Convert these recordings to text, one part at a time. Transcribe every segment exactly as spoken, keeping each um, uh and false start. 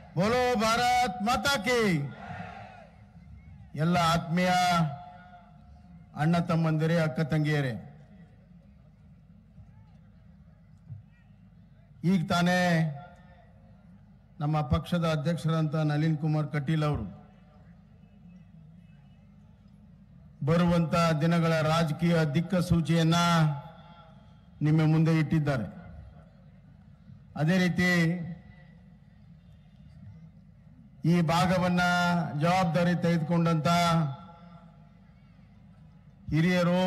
बोलो भारत माता की। ಎಲ್ಲ ಆತ್ಮೀಯ ಅಣ್ಣ ತಮ್ಮಂದಿರೇ, ಅಕ್ಕ ತಂಗಿಯರೇ, ಈಗ ತಾನೇ ನಮ್ಮ ಪಕ್ಷದ ಅಧ್ಯಕ್ಷರಂತ ನಳಿನ್ ಕುಮಾರ್ ಕಟೀಲ್ ಅವರು ಬರುವಂತ ದಿನಗಳ ರಾಜಕೀಯ ದಿಕ್ಕಸೂಚಿಯನ್ನ ನಿಮ್ಮ ಮುಂದೆ ಇಟ್ಟಿದ್ದಾರೆ. ಅದೇ ರೀತಿ ಈ ಭಾಗವನ್ನ ಜವಾಬ್ದಾರಿ ತೆಗೆದುಕೊಂಡಂತ ಹಿರಿಯರು,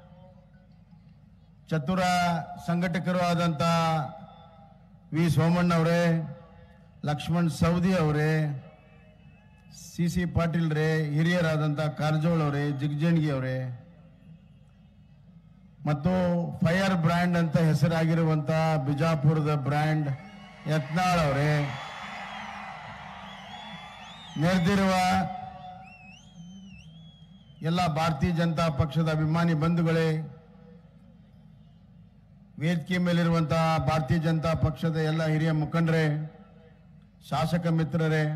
ಚತುರ ಸಂಘಟಕರು ಆದಂತ ವಿ ಸೋಮಣ್ಣವರೇ, ಲಕ್ಷ್ಮಣ್ ಸವದಿ ಅವರೇ, ಸಿ ಸಿ ಪಾಟೀಲ್ ರೇ, ಹಿರಿಯರಾದಂಥ ಕಾರಜೋಳ ಅವರೇ, ಜಿಗಜೇಣ್ಗಿ ಅವರೇ, ಮತ್ತು ಫೈರ್ ಬ್ರ್ಯಾಂಡ್ ಅಂತ ಹೆಸರಾಗಿರುವಂತ ಬಿಜಾಪುರದ ಬ್ರ್ಯಾಂಡ್ ಯತ್ನಾಳ್ ಅವರೇ, ನೆರೆದಿರುವ ಎಲ್ಲ ಭಾರತೀಯ ಜನತಾ ಪಕ್ಷದ ಅಭಿಮಾನಿ ಬಂಧುಗಳೇ, ವೇದಿಕೆ ಮೇಲಿರುವಂತಹ ಭಾರತೀಯ ಜನತಾ ಪಕ್ಷದ ಎಲ್ಲ ಹಿರಿಯ ಮುಖಂಡರೇ, ಶಾಸಕ ಮಿತ್ರರೇ,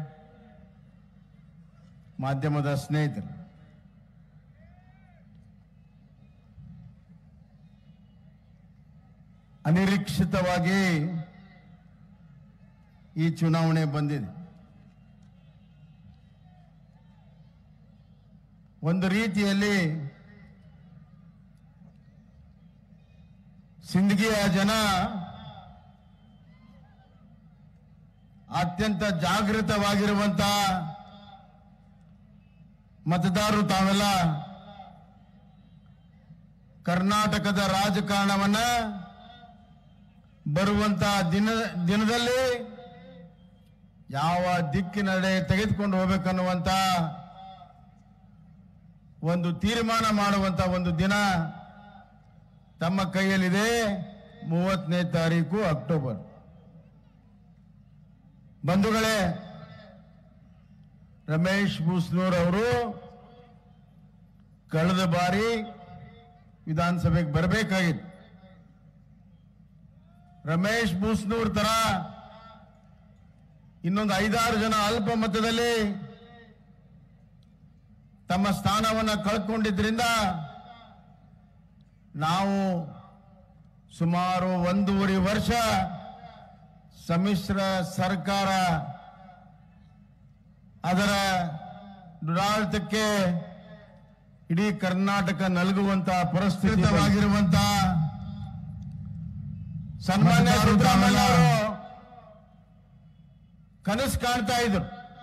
ಮಾಧ್ಯಮದ ಸ್ನೇಹಿತರು, ಅನಿರೀಕ್ಷಿತವಾಗಿ ಈ ಚುನಾವಣೆ ಬಂದಿದೆ. ಒಂದು ರೀತಿಯಲ್ಲಿ ಸಿಂದಗಿಯ ಜನ ಅತ್ಯಂತ ಜಾಗೃತವಾಗಿರುವಂತ ಮತದಾರರು ತಾವೆಲ್ಲ ಕರ್ನಾಟಕದ ರಾಜಕಾರಣವನ್ನ ಬರುವಂತ ದಿನ ದಿನದಲ್ಲಿ ಯಾವ ದಿಕ್ಕಿನಡೆ ತೆಗೆದುಕೊಂಡು ಹೋಗಬೇಕನ್ನುವಂತ ಒಂದು ತೀರ್ಮಾನ ಮಾಡುವಂತ ಒಂದು ದಿನ ತಮ್ಮ ಕೈಯಲ್ಲಿದೆ. ಮೂವತ್ತನೇ ತಾರೀಕು ಅಕ್ಟೋಬರ್. ಬಂಧುಗಳೇ, ರಮೇಶ್ ಬೂಸ್ನೂರ್ ಅವರು ಕಳೆದ ಬಾರಿ ವಿಧಾನಸಭೆಗೆ ಬರಬೇಕಾಗಿತ್ತು. ರಮೇಶ್ ಬೂಸ್ನೂರ್ ತರ ಇನ್ನೊಂದು ಐದಾರು ಜನ ಅಲ್ಪ ಮತದಲ್ಲಿ ತಮ್ಮ ಸ್ಥಾನವನ್ನು ಕಳ್ಕೊಂಡಿದ್ರಿಂದ ನಾವು ಸುಮಾರು ಒಂದೂವರೆ ವರ್ಷ ಸಮ್ಮಿಶ್ರ ಸರ್ಕಾರ ಅದರ ದುರಾಡಳಿತಕ್ಕೆ ಇಡೀ ಕರ್ನಾಟಕ ನಲಗುವಂತಹ ಪರಿಸ್ಥಿತಿವಾಗಿರುವಂತಹ ಸನ್ಮಾನ್ಯ ಸಿದ್ದರಾಮಯ್ಯ ಅವರು ಕನಸು ಕಾಣ್ತಾ ಇದ್ರು.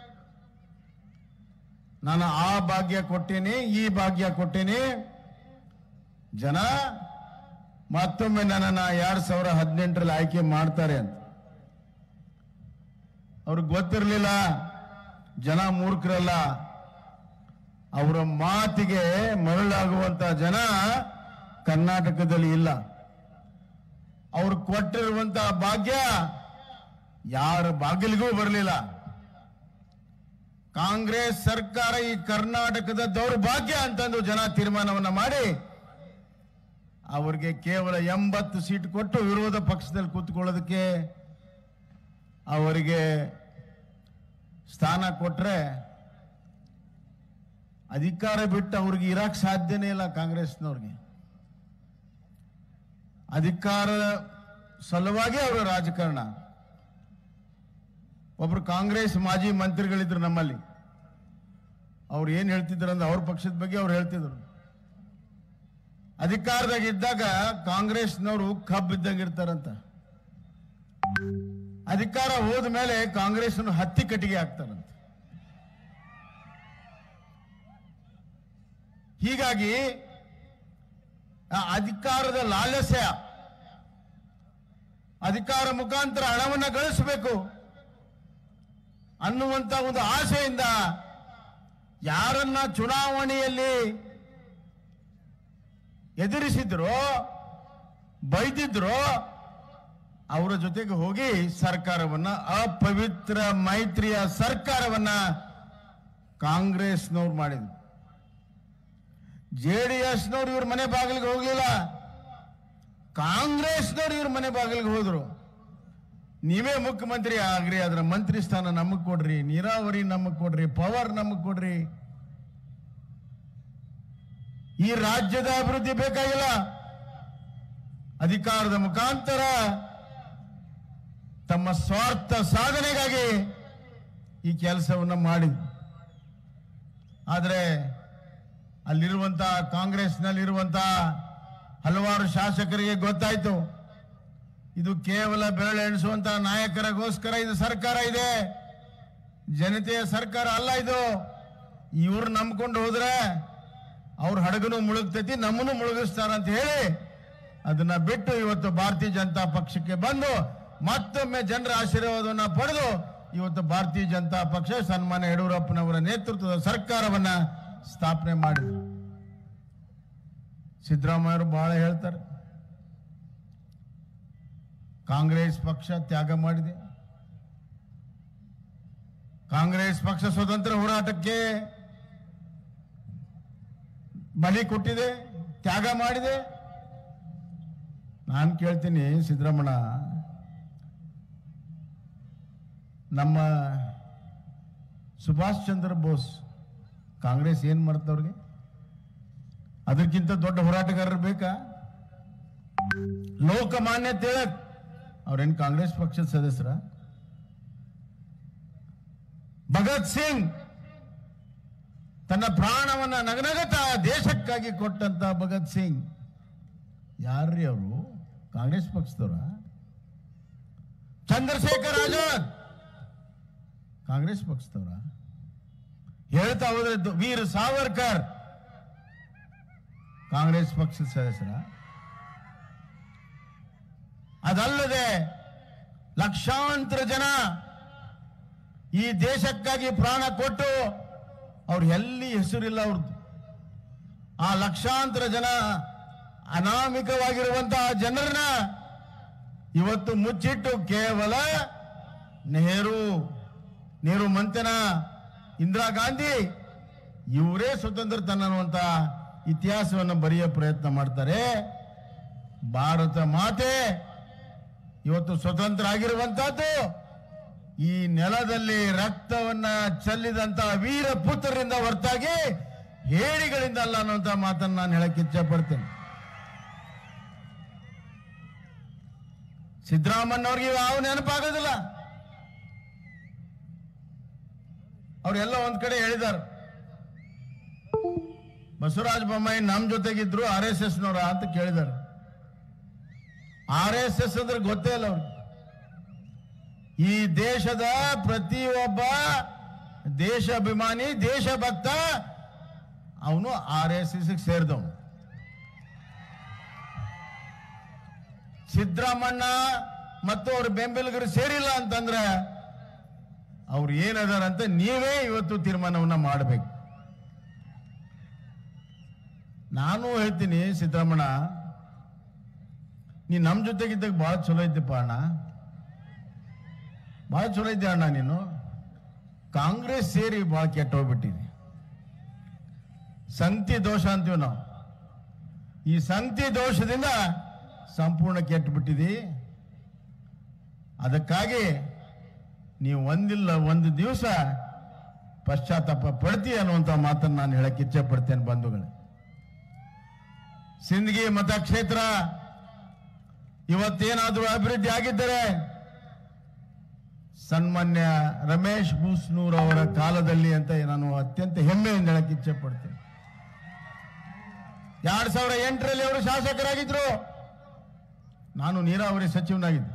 ನಾನು ಆ ಭಾಗ್ಯ ಕೊಟ್ಟೇನೆ, ಈ ಭಾಗ್ಯ ಕೊಟ್ಟೇನೆ, ಜನ ಮತ್ತೊಮ್ಮೆ ನನ್ನನ್ನ ಎರಡ್ ಸಾವಿರ ಹದಿನೆಂಟರಲ್ಲಿ ಆಯ್ಕೆ ಮಾಡ್ತಾರೆ ಅಂತ. ಅವ್ರಿಗೆ ಗೊತ್ತಿರಲಿಲ್ಲ, ಜನ ಮೂರ್ಖರಲ್ಲ. ಅವರ ಮಾತಿಗೆ ಮರಳಾಗುವಂತ ಜನ ಕರ್ನಾಟಕದಲ್ಲಿ ಇಲ್ಲ. ಅವ್ರು ಕೊಟ್ಟಿರುವಂತಹ ಭಾಗ್ಯ ಯಾರ ಬಾಗಿಲಿಗೂ ಬರಲಿಲ್ಲ. ಕಾಂಗ್ರೆಸ್ ಸರ್ಕಾರ ಈ ಕರ್ನಾಟಕದ ದೌರ್ಭಾಗ್ಯ ಅಂತಂದು ಜನ ತೀರ್ಮಾನವನ್ನ ಮಾಡಿ ಅವರಿಗೆ ಕೇವಲ ಎಂಬತ್ತು ಸೀಟ್ ಕೊಟ್ಟು ವಿರೋಧ ಪಕ್ಷದಲ್ಲಿ ಕೂತ್ಕೊಳ್ಳೋದಕ್ಕೆ ಅವರಿಗೆ ಸ್ಥಾನ ಕೊಟ್ರೆ ಅಧಿಕಾರ ಬಿಟ್ಟು ಅವ್ರಿಗೆ ಇರಕ್ ಸಾಧ್ಯನೇ ಇಲ್ಲ. ಕಾಂಗ್ರೆಸ್ನವ್ರಿಗೆ ಅಧಿಕಾರ ಸಲುವಾಗಿ ಅವರ ರಾಜಕಾರಣ. ಒಬ್ರು ಕಾಂಗ್ರೆಸ್ ಮಾಜಿ ಮಂತ್ರಿಗಳಿದ್ರು ನಮ್ಮಲ್ಲಿ. ಅವ್ರು ಏನ್ ಹೇಳ್ತಿದ್ರು ಅಂದ್ರೆ ಅವ್ರ ಪಕ್ಷದ ಬಗ್ಗೆ ಅವ್ರು ಹೇಳ್ತಿದ್ರು, ಅಧಿಕಾರದಾಗ ಇದ್ದಾಗ ಕಾಂಗ್ರೆಸ್ನವರು ಕಬ್ಬು ಇದ್ದಂಗೆ ಇರ್ತಾರಂತ, ಅಧಿಕಾರ ಹೋದ ಮೇಲೆ ಕಾಂಗ್ರೆಸ್ ಹತ್ತಿ ಕಟ್ಟಿಗೆ ಹಾಕ್ತಾರಂತ. ಹೀಗಾಗಿ ಅಧಿಕಾರದ ಲಾಲಸ್ಯ, ಅಧಿಕಾರ ಮುಖಾಂತರ ಹಣವನ್ನು ಗಳಿಸಬೇಕು ಅನ್ನುವಂತ ಒಂದು ಆಸೆಯಿಂದ ಯಾರನ್ನ ಚುನಾವಣೆಯಲ್ಲಿ ಎದುರಿಸಿದ್ರೋ ಬೈದಿದ್ರೋ ಅವರ ಜೊತೆಗೆ ಹೋಗಿ ಸರ್ಕಾರವನ್ನ, ಅಪವಿತ್ರ ಮೈತ್ರಿಯ ಸರ್ಕಾರವನ್ನ ಕಾಂಗ್ರೆಸ್ನವ್ರು ಮಾಡಿದ್ರು. ಜೆಡಿಎಸ್ನವ್ರು ಇವ್ರ ಮನೆ ಬಾಗಿಲಿಗೆ ಹೋಗಲಿಲ್ಲ, ಕಾಂಗ್ರೆಸ್ನವ್ರು ಇವ್ರ ಮನೆ ಬಾಗಿಲಿಗೆ ಹೋದ್ರು. ನೀವೇ ಮುಖ್ಯಮಂತ್ರಿ ಆಗ್ರಿ, ಅದರ ಮಂತ್ರಿ ಸ್ಥಾನ ನಮಗ್ ಕೊಡ್ರಿ, ನೀರಾವರಿ ನಮಗ್ ಕೊಡ್ರಿ, ಪವರ್ ನಮಗ್ ಕೊಡ್ರಿ. ಈ ರಾಜ್ಯದ ಅಭಿವೃದ್ಧಿ ಬೇಕಾಗಿಲ್ಲ. ಅಧಿಕಾರದ ಮುಖಾಂತರ ತಮ್ಮ ಸ್ವಾರ್ಥ ಸಾಧನೆಗಾಗಿ ಈ ಕೆಲಸವನ್ನು ಮಾಡಿದ್ರು. ಆದರೆ ಅಲ್ಲಿರುವಂತ ಕಾಂಗ್ರೆಸ್ನಲ್ಲಿರುವಂತಹ ಹಲವಾರು ಶಾಸಕರಿಗೆ ಗೊತ್ತಾಯ್ತು, ಇದು ಕೇವಲ ಬೆರಳೆಣಿಸುವಂತ ನಾಯಕರಿಗೋಸ್ಕರ ಇದು ಸರ್ಕಾರ ಇದೆ, ಜನತೆಯ ಸರ್ಕಾರ ಅಲ್ಲ ಇದು. ಇವ್ರು ನಂಬ್ಕೊಂಡು ಹೋದ್ರೆ ಅವ್ರ ಹಡಗನು ಮುಳುಗ್ತೈತಿ, ನಮ್ಮನ್ನು ಮುಳುಗಿಸ್ತಾರಂತ ಹೇಳಿ ಅದನ್ನ ಬಿಟ್ಟು ಇವತ್ತು ಭಾರತೀಯ ಜನತಾ ಪಕ್ಷಕ್ಕೆ ಬಂದು ಮತ್ತೊಮ್ಮೆ ಜನರ ಆಶೀರ್ವಾದವನ್ನ ಪಡೆದು ಇವತ್ತು ಭಾರತೀಯ ಜನತಾ ಪಕ್ಷ ಸನ್ಮಾನ್ಯ ಯಡಿಯೂರಪ್ಪನವರ ನೇತೃತ್ವದ ಸರ್ಕಾರವನ್ನ ಸ್ಥಾಪನೆ ಮಾಡಿದ್ರು. ಸಿದ್ದರಾಮಯ್ಯರು ಬಹಳ ಹೇಳ್ತಾರೆ, ಕಾಂಗ್ರೆಸ್ ಪಕ್ಷ ತ್ಯಾಗ ಮಾಡಿದೆ, ಕಾಂಗ್ರೆಸ್ ಪಕ್ಷ ಸ್ವತಂತ್ರ ಹೋರಾಟಕ್ಕೆ ಬಲಿ ಕೊಟ್ಟಿದೆ, ತ್ಯಾಗ ಮಾಡಿದೆ. ನಾನು ಕೇಳ್ತೀನಿ, ಸಿದ್ದರಾಮಣ್ಣ, ನಮ್ಮ ಸುಭಾಷ್ ಚಂದ್ರ ಬೋಸ್ ಕಾಂಗ್ರೆಸ್ ಏನ್ ಮಾಡ್ತವ್ರಿಗೆ? ಅದಕ್ಕಿಂತ ದೊಡ್ಡ ಹೋರಾಟಗಾರರು ಬೇಕಾ? ಲೋಕಮಾನ್ಯ ತಿಲಕ್ ಅವ್ರೇನ್ ಕಾಂಗ್ರೆಸ್ ಪಕ್ಷದ ಸದಸ್ಯರ? ಭಗತ್ ಸಿಂಗ್ ತನ್ನ ಪ್ರಾಣವನ್ನ ನಗನಗತ ದೇಶಕ್ಕಾಗಿ ಕೊಟ್ಟಂತ ಭಗತ್ ಸಿಂಗ್ ಯಾರ್ರೀ ಅವರು? ಕಾಂಗ್ರೆಸ್ ಪಕ್ಷದವರ? ಚಂದ್ರಶೇಖರ್ ಆಜಾದ್ ಕಾಂಗ್ರೆಸ್ ಪಕ್ಷದವರ? ಹೇಳ್ತಾ ಹೋದ್ರೆ ವೀರ್ ಸಾವರ್ಕರ್ ಕಾಂಗ್ರೆಸ್ ಪಕ್ಷದ ಸದಸ್ಯರ? ಅದಲ್ಲದೆ ಲಕ್ಷಾಂತರ ಜನ ಈ ದೇಶಕ್ಕಾಗಿ ಪ್ರಾಣ ಕೊಟ್ಟು ಅವ್ರು ಎಲ್ಲಿ ಹೆಸರಿಲ್ಲ ಅವ್ರದ್ದು. ಆ ಲಕ್ಷಾಂತರ ಜನ ಅನಾಮಿಕವಾಗಿರುವಂತಹ ಜನರನ್ನ ಇವತ್ತು ಮುಚ್ಚಿಟ್ಟು ಕೇವಲ ನೆಹರು, ನೆಹರು ಮಂತೆನ, ಇಂದಿರಾ ಗಾಂಧಿ ಇವರೇ ಸ್ವತಂತ್ರ ತನ್ನುವಂತ ಇತಿಹಾಸವನ್ನು ಬರೆಯೋ ಪ್ರಯತ್ನ ಮಾಡ್ತಾರೆ. ಭಾರತ ಮಾತೆ ಇವತ್ತು ಸ್ವತಂತ್ರ ಆಗಿರುವಂತಹದ್ದು ಈ ನೆಲದಲ್ಲಿ ರಕ್ತವನ್ನ ಚೆಲ್ಲಿದಂತ ವೀರ ಪುತ್ರರಿಂದ ಹೊರತಾಗಿ ಹೇಡಿಗಳಿಂದ ಅಲ್ಲ ಅನ್ನುವಂತ ಮಾತನ್ನು ನಾನು ಹೇಳಕ್ಕೆ ಇಚ್ಛೆ ಪಡ್ತೇನೆ. ಸಿದ್ದರಾಮಯ್ಯವ್ರಿಗೆ ಯಾವ ನೆನಪಾಗೋದಿಲ್ಲ. ಅವರೆಲ್ಲ ಒಂದ್ ಕಡೆ ಹೇಳಿದ್ದಾರೆ, ಬಸವರಾಜ ಬೊಮ್ಮಾಯಿ ನಮ್ ಜೊತೆಗಿದ್ರು ಆರ್ ಎಸ್ ಎಸ್ ನವರ ಅಂತ ಕೇಳಿದ್ದಾರೆ. ಆರ್ ಎಸ್ ಎಸ್ ಅಂದ್ರೆ ಗೊತ್ತೇ ಇಲ್ಲ ಅವ್ರಿಗೆ. ಈ ದೇಶದ ಪ್ರತಿಯೊಬ್ಬ ದೇಶಾಭಿಮಾನಿ, ದೇಶಭಕ್ತ ಅವನು ಆರ್ ಎಸ್ ಎಸ್ ಸೇರಿದವನು. ಸಿದ್ದರಾಮಣ್ಣ ಮತ್ತು ಅವ್ರ ಬೆಂಬಲಿಗರು ಸೇರಿಲ್ಲ ಅಂತಂದ್ರೆ ಅವ್ರು ಏನದಾರಂತ ನೀವೇ ಇವತ್ತು ತೀರ್ಮಾನವನ್ನ ಮಾಡಬೇಕು. ನಾನು ಹೇಳ್ತೀನಿ, ಸಿದ್ದರಾಮಣ್ಣ ನೀ ನಮ್ ಜೊತೆಗಿದ್ದಾಗ ಬಹಳ ಚಲೋ ಇದ್ದಪ್ಪ ಅಣ್ಣ, ಬಹಳ ಚಲೋ ಇದ್ದೆ ಅಣ್ಣ ನೀನು. ಕಾಂಗ್ರೆಸ್ ಸೇರಿ ಬಹಳ ಕೆಟ್ಟ ಹೋಗ್ಬಿಟ್ಟಿದೆ. ಸಂಗತಿ ದೋಷ ಅಂತೀವಿ ನಾವು. ಈ ಸಂಗತಿ ದೋಷದಿಂದ ಸಂಪೂರ್ಣ ಕೆಟ್ಟು ಬಿಟ್ಟಿದೆ. ಅದಕ್ಕಾಗಿ ನೀವು ಒಂದಿಲ್ಲ ಒಂದು ದಿವಸ ಪಶ್ಚಾತ್ತಾಪ ಪಡ್ತಿ ಅನ್ನುವಂತ ಮಾತನ್ನು ನಾನು ಹೇಳಕ್ಕೆ ಇಚ್ಛೆ ಪಡ್ತೇನೆ. ಬಂಧುಗಳೇ, ಸಿಂದಗಿ ಮತಕ್ಷೇತ್ರ ಇವತ್ತೇನಾದ್ರೂ ಅಭಿವೃದ್ಧಿ ಆಗಿದ್ದರೆ ಸನ್ಮಾನ್ಯ ರಮೇಶ್ ಬೂಸ್ನೂರ್ ಅವರ ಕಾಲದಲ್ಲಿ ಅಂತ ನಾನು ಅತ್ಯಂತ ಹೆಮ್ಮೆಯಿಂದ ಹೇಳಕ್ಕೆ ಇಚ್ಛೆ ಪಡ್ತೇನೆ. ಎರಡ್ ಸಾವಿರದ ಎಂಟರಲ್ಲಿ ಅವರು ಶಾಸಕರಾಗಿದ್ರು, ನಾನು ನೀರಾವರಿ ಸಚಿವನಾಗಿದ್ದೆ.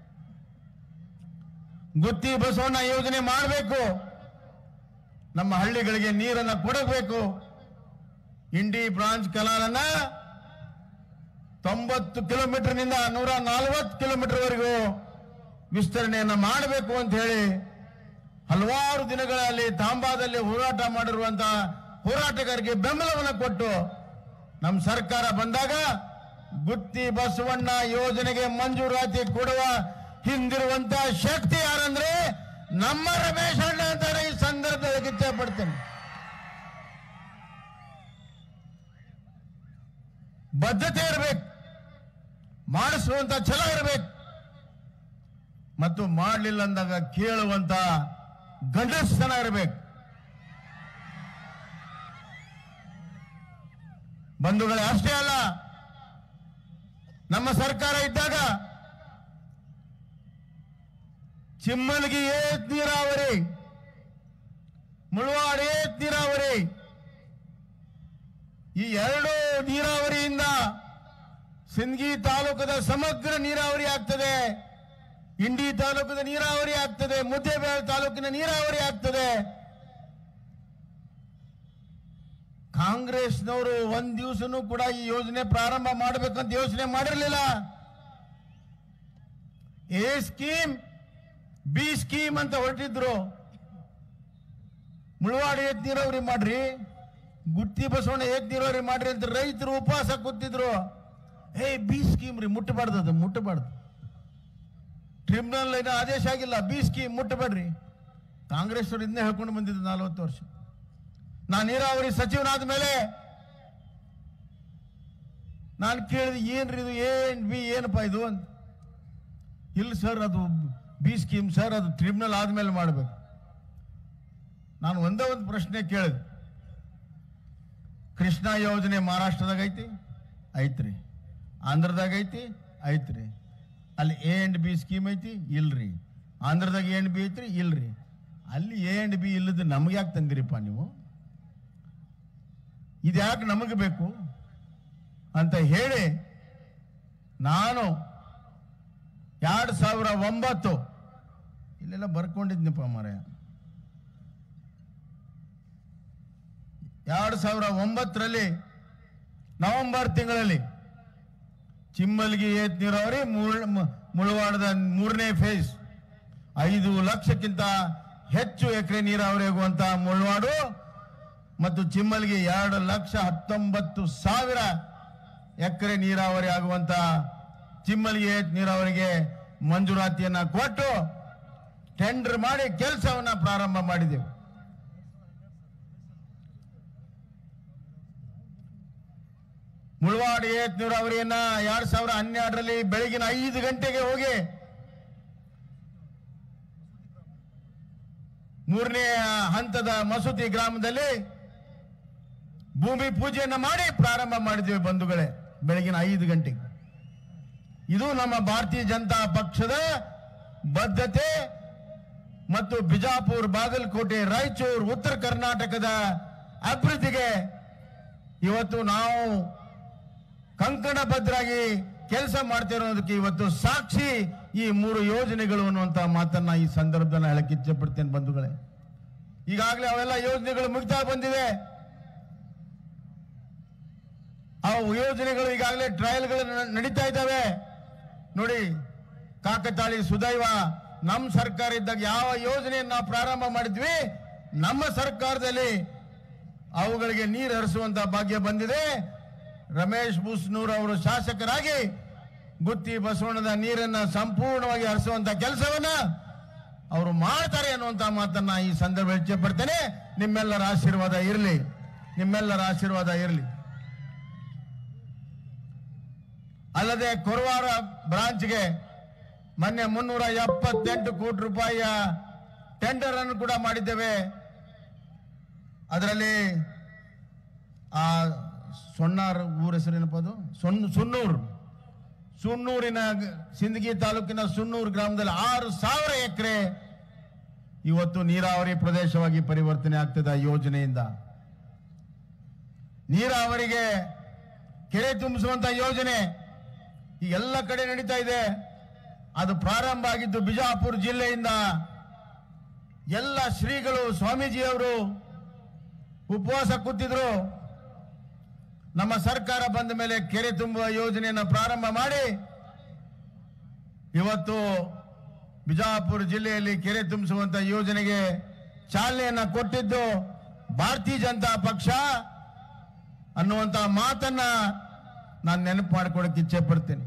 ಗುತ್ತಿ ಬಸವಣ್ಣ ಯೋಜನೆ ಮಾಡಬೇಕು, ನಮ್ಮ ಹಳ್ಳಿಗಳಿಗೆ ನೀರನ್ನು ಕೊಡಬೇಕು, ಇಂಡಿ ಬ್ರಾಂಚ್ ಕೆನಾಲನ್ನ ತೊಂಬತ್ತು ಕಿಲೋಮೀಟರ್ನಿಂದ ನೂರ ನಲವತ್ತು ಕಿಲೋಮೀಟರ್ ವರೆಗೂ ವಿಸ್ತರಣೆಯನ್ನು ಮಾಡಬೇಕು ಅಂತ ಹೇಳಿ ಹಲವಾರು ದಿನಗಳಲ್ಲಿ ತಾಂಬಾದಲ್ಲಿ ಹೋರಾಟ ಮಾಡಿರುವಂತಹ ಹೋರಾಟಗಾರರಿಗೆ ಬೆಂಬಲವನ್ನು ಕೊಟ್ಟು ನಮ್ಮ ಸರ್ಕಾರ ಬಂದಾಗ ಗುತ್ತಿ ಬಸವಣ್ಣ ಯೋಜನೆಗೆ ಮಂಜೂರಾತಿ ಕೊಡುವ ಹಿಂದಿರುವಂತಹ ಶಕ್ತಿ ಯಾರಂದ್ರೆ ನಮ್ಮ ರಮೇಶ್ ಅಣ್ಣ ಅಂತಾರೆ. ಈ ಸಂದರ್ಭದಲ್ಲಿ ಇಚ್ಛೆ ಪಡ್ತೇನೆ, ಬದ್ಧತೆ ಇರಬೇಕು, ಮಾಡಿಸುವಂತ ಛಲ ಇರಬೇಕು. ಮತ್ತು ಮಾಡಲಿಲ್ಲ ಅಂದಾಗ ಕೇಳುವಂತ ಗಂಡಸ್ತನ ಇರಬೇಕು. ಬಂಧುಗಳೇ, ಅಷ್ಟೇ ಅಲ್ಲ, ನಮ್ಮ ಸರ್ಕಾರ ಇದ್ದಾಗ ಚಿಮ್ಮಲ್ಗಿ ಏತ್ ನೀರಾವರಿ, ಮುಳವಾಡ ಏತ್ ನೀರಾವರಿ, ಈ ಎರಡು ನೀರಾವರಿಯಿಂದ ಸಿಂದಗಿ ತಾಲೂಕದ ಸಮಗ್ರ ನೀರಾವರಿ ಆಗ್ತದೆ, ಇಂಡಿ ತಾಲೂಕದ ನೀರಾವರಿ ಆಗ್ತದೆ, ಮುದ್ದೇಬೇಳೆ ತಾಲೂಕಿನ ನೀರಾವರಿ ಆಗ್ತದೆ. ಕಾಂಗ್ರೆಸ್ನವರು ಒಂದ್ ದಿವಸನೂ ಕೂಡ ಈ ಯೋಜನೆ ಪ್ರಾರಂಭ ಮಾಡಬೇಕಂತ ಯೋಚನೆ ಮಾಡಿರಲಿಲ್ಲ. ಎ ಸ್ಕೀಮ್ ಬಿ ಸ್ಕೀಮ್ ಅಂತ ಹೊರಟಿದ್ರು. ಮುಳವಾಡ ಏತ್ ನೀರಾವರಿ ಮಾಡ್ರಿ, ಗುತ್ತಿ ಬಸವಣ್ಣ ಏತ್ ನೀರಾವರಿ ಮಾಡ್ರಿ ಅಂತ ರೈತರು ಉಪವಾಸ ಕೂತಿದ್ರು. ಏ ಬಿ ಸ್ಕೀಮ್ ರೀ, ಮುಟ್ಟಬಾರ್ದು, ಅದು ಮುಟ್ಟಬಾರ್ದು, ಟ್ರಿಬ್ಯುನಲ್ ಏನೋ ಆದೇಶ ಆಗಿಲ್ಲ, ಬಿ ಸ್ಕೀಮ್ ಮುಟ್ಟಬೇಡ್ರಿ. ಕಾಂಗ್ರೆಸ್ ಅವರು ಇದನ್ನೇ ಹೇಳ್ಕೊಂಡು ಬಂದಿದ್ದು ನಲವತ್ತು ವರ್ಷ. ನಾನು ನೀರಾವರಿ ಸಚಿವನಾದ ಮೇಲೆ ನಾನು ಕೇಳಿದೆ, ಏನ್ರಿ ಇದು, ಏನ್ ಬಿ ಏನಪ್ಪ ಇದು ಅಂತ. ಇಲ್ಲ ಸರ್, ಅದು ಬಿ ಸ್ಕೀಮ್ ಸರ್, ಅದು ಟ್ರಿಬ್ಯುನಲ್ ಆದ್ಮೇಲೆ ಮಾಡಬೇಕು. ನಾನು ಒಂದೇ ಒಂದು ಪ್ರಶ್ನೆ ಕೇಳಿದೆ, ಕೃಷ್ಣ ಯೋಜನೆ ಮಹಾರಾಷ್ಟ್ರದಾಗ ಐತಿ ಐತ್ರಿ, ಆಂಧ್ರದಾಗ ಐತಿ ಐತ್ರಿ, ಅಲ್ಲಿ ಎ ಅಂಡ್ ಬಿ ಸ್ಕೀಮ್ ಐತಿ ಇಲ್ರಿ, ಆಂಧ್ರದಾಗ ಎ ಅಂಡ್ ಬಿ ಐತ್ರಿ ಇಲ್ರಿ, ಅಲ್ಲಿ ಎ ಅಂಡ್ ಬಿ ಇಲ್ಲದ ನಮ್ಗೆ ಯಾಕೆ ತಂದಿರಿಪ್ಪ ನೀವು, ಇದ್ಯಾಕೆ ನಮಗೆ ಬೇಕು ಅಂತ ಹೇಳಿ ನಾನು ಎರಡ್ ಸಾವಿರ ಒಂಬತ್ತು ಇಲ್ಲೆಲ್ಲ ಬರ್ಕೊಂಡಿದ್ನಪ್ಪ ಮಾರಾಯ, ಎರಡ್ ಸಾವಿರ ಒಂಬತ್ತರಲ್ಲಿ ನವೆಂಬರ್ ತಿಂಗಳಲ್ಲಿ ಚಿಮ್ಮಲ್ಗಿ ಏತ್ ನೀರಾವರಿ ಮುಳವಾಡದ ಮೂರನೇ ಫೇಸ್ ಐದು ಲಕ್ಷಕ್ಕಿಂತ ಹೆಚ್ಚು ಎಕರೆ ನೀರಾವರಿ ಆಗುವಂತ ಮುಳವಾಡು ಮತ್ತು ಚಿಮ್ಮಲ್ಗಿ ಎರಡು ಲಕ್ಷ ಹತ್ತೊಂಬತ್ತು ಸಾವಿರ ಎಕರೆ ನೀರಾವರಿ ಆಗುವಂತ ಚಿಮ್ಮಲ್ಗಿ ಏತ್ ನೀರಾವರಿಗೆ ಮಂಜೂರಾತಿಯನ್ನ ಕೊಟ್ಟು ಟೆಂಡರ್ ಮಾಡಿ ಕೆಲಸವನ್ನ ಪ್ರಾರಂಭ ಮಾಡಿದೆವು. ಮುಳವಾಡ ಏತ್ ನೀರಾವರಿಯನ್ನ ಎರಡ್ ಸಾವಿರ ಹನ್ನೆರಡರಲ್ಲಿ ಬೆಳಗಿನ ಐದು ಗಂಟೆಗೆ ಹೋಗಿ ಮೂರನೇ ಹಂತದ ಮಸೂತಿ ಗ್ರಾಮದಲ್ಲಿ ಭೂಮಿ ಪೂಜೆಯನ್ನ ಮಾಡಿ ಪ್ರಾರಂಭ ಮಾಡಿದ್ದೇವೆ ಬಂಧುಗಳೇ, ಬೆಳಗಿನ ಐದು ಗಂಟೆಗೆ. ಇದು ನಮ್ಮ ಭಾರತೀಯ ಜನತಾ ಪಕ್ಷದ ಬದ್ಧತೆ ಮತ್ತು ಬಿಜಾಪುರ, ಬಾಗಲಕೋಟೆ, ರಾಯಚೂರು, ಉತ್ತರ ಕರ್ನಾಟಕದ ಅಭಿವೃದ್ಧಿಗೆ ಇವತ್ತು ನಾವು ಕಂಕಣಬದ್ಧರಾಗಿ ಕೆಲಸ ಮಾಡ್ತಿರೋದಕ್ಕೆ ಇವತ್ತು ಸಾಕ್ಷಿ ಈ ಮೂರು ಯೋಜನೆಗಳು ಅನ್ನುವಂತ ಮಾತನ್ನ ಈ ಸಂದರ್ಭದಲ್ಲಿ ಹೇಳಕ್ಕೆ ಇಚ್ಛೆ ಪಡ್ತೇನೆ ಬಂಧುಗಳೇ. ಈಗಾಗಲೇ ಅವೆಲ್ಲ ಯೋಜನೆಗಳು ಮುಗಿತಾ ಬಂದಿವೆ. ಆ ಯೋಜನೆಗಳು ಈಗಾಗಲೇ ಟ್ರಯಲ್ಗಳು ನಡೀತಾ ಇದ್ದಾವೆ. ನೋಡಿ, ಕಾಕತಾಳಿ ಸುದೈವ ನಮ್ಮ ಸರ್ಕಾರ ಇದ್ದಾಗ ಯಾವ ಯೋಜನೆಯನ್ನು ನಾವು ಪ್ರಾರಂಭ ಮಾಡಿದ್ವಿ, ನಮ್ಮ ಸರ್ಕಾರದಲ್ಲಿ ಅವುಗಳಿಗೆ ನೀರು ಹರಿಸುವಂತ ಭಾಗ್ಯ ಬಂದಿದೆ. ರಮೇಶ್ ಬೂಸ್ನೂರ್ ಅವರು ಶಾಸಕರಾಗಿ ಗುತ್ತಿ ಬಸವಣ್ಣದ ನೀರನ್ನ ಸಂಪೂರ್ಣವಾಗಿ ಹರಿಸುವಂತ ಕೆಲಸವನ್ನ ಅವರು ಮಾಡ್ತಾರೆ ಅನ್ನುವಂತ ಮಾತನ್ನ ಈ ಸಂದರ್ಭ ಇಚ್ಛೆ ಪಡ್ತೇನೆ. ನಿಮ್ಮೆಲ್ಲರ ಆಶೀರ್ವಾದ ಇರಲಿ, ನಿಮ್ಮೆಲ್ಲರ ಆಶೀರ್ವಾದ ಇರಲಿ. ಅಲ್ಲದೆ ಕೊರವಾರ ಬ್ರಾಂಚ್ಗೆ ಮೊನ್ನೆ ಮುನ್ನೂರ ಎಪ್ಪತ್ತೆಂಟು ಕೋಟಿ ರೂಪಾಯಿಯ ಟೆಂಡರ್ ಅನ್ನು ಕೂಡ ಮಾಡಿದ್ದೇವೆ. ಅದರಲ್ಲಿ ಆ ಸೊನ್ನಾರ್ ಊರ ಹೆಸರೇನಪ್ಪ, ಅದು ಸೊನ್ ಸುನ್ನೂರು ಸುನ್ನೂರಿನ ಸಿಂದಗಿ ತಾಲೂಕಿನ ಸುನ್ನೂರು ಗ್ರಾಮದಲ್ಲಿ ಆರು ಸಾವಿರ ಎಕರೆ ಇವತ್ತು ನೀರಾವರಿ ಪ್ರದೇಶವಾಗಿ ಪರಿವರ್ತನೆ ಆಗ್ತದೆ. ಯೋಜನೆಯಿಂದ ನೀರಾವರಿಗೆ ಕೆರೆ ತುಂಬಿಸುವಂತ ಯೋಜನೆ ಈ ಎಲ್ಲ ಕಡೆ ನಡೀತಾ ಇದೆ. ಅದು ಪ್ರಾರಂಭ ಆಗಿದ್ದು ಬಿಜಾಪುರ ಜಿಲ್ಲೆಯಿಂದ. ಎಲ್ಲ ಶ್ರೀಗಳು, ಸ್ವಾಮೀಜಿಯವರು ಉಪವಾಸ ಕೂತಿದ್ರು. ನಮ್ಮ ಸರ್ಕಾರ ಬಂದ ಮೇಲೆ ಕೆರೆ ತುಂಬುವ ಯೋಜನೆಯನ್ನು ಪ್ರಾರಂಭ ಮಾಡಿ ಇವತ್ತು ಬಿಜಾಪುರ ಜಿಲ್ಲೆಯಲ್ಲಿ ಕೆರೆ ತುಂಬಿಸುವಂತ ಯೋಜನೆಗೆ ಚಾಲನೆಯನ್ನ ಕೊಟ್ಟಿದ್ದು ಭಾರತೀಯ ಜನತಾ ಪಕ್ಷ ಅನ್ನುವಂತ ಮಾತನ್ನ ನಾನು ನೆನಪು ಮಾಡ್ಕೊಳಕ್ಕೆ ಇಚ್ಛೆ ಪಡ್ತೇನೆ.